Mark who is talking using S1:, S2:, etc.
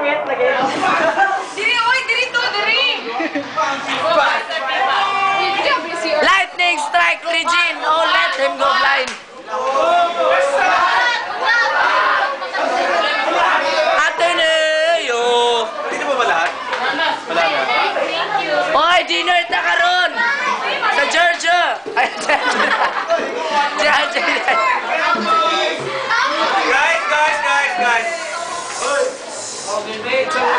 S1: Diri, oy, diri to, diri.
S2: Lightning strike Regine. Oh, let him go blind. Ateneo.
S3: Hindi ba lahat? Wala na.
S2: Oy, dinner na karon. Sa Georgia. Ay, Georgia.
S3: Guys.